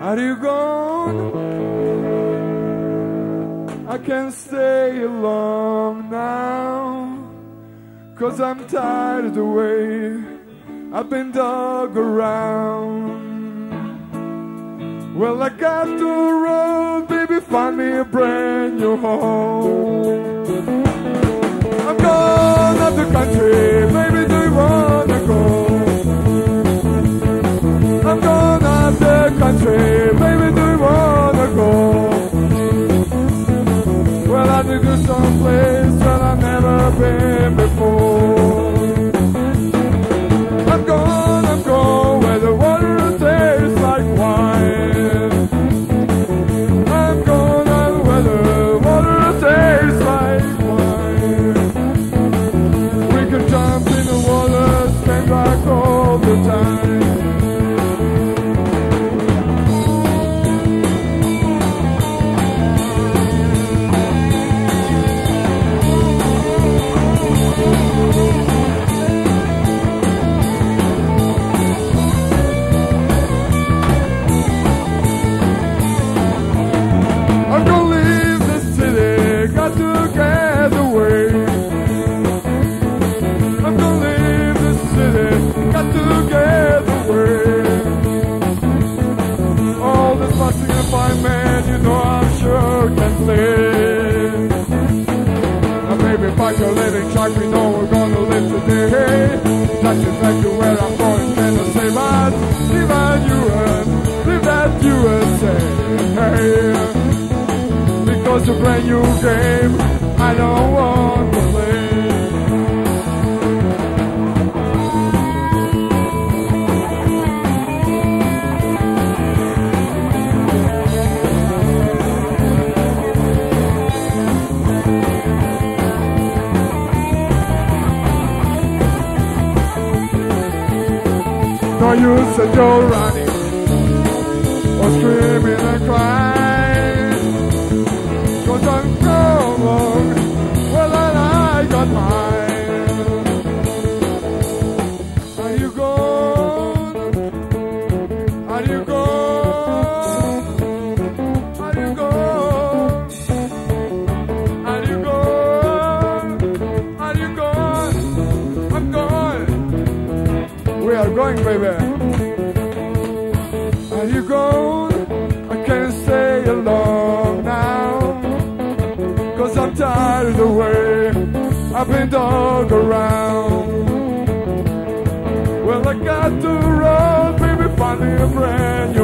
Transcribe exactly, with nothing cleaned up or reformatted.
Are you gone? I can't stay long now, 'cause I'm tired of the way I've been dug around. Well, I got to roll, baby, find me a brand new home. I'm gone out the country, baby, do you wanna go? I'm gone out the country, baby, do you wanna go? Well, I need to go someplace where I've never been before. I'm gone, I'm gone, where the water tastes like wine. I'm gone, and where the water tastes like wine. We can jump in the water, spend like all the time. I'm gonna leave the city, got to get away. I'm gonna leave the city, got to get away. All this fussing and fine man, you know I'm sure can stay. Now baby, fuck your living truck, we know we're gonna live today. That's exactly where I'm going, can I say but leave that U S, leave that U S A. Hey. Because a brand new game I don't want to play. No use of Joe running or screaming and crying, 'cause I'm gone, well then I got mine. Are you gone? Are you gone? Are you gone? Are you gone? Are you gone? I'm gone. We are going, baby. Are you gone? I can't stay alone now, 'cause I'm tired of the way I've been dug around. Well, I got to run, baby, find me a brand new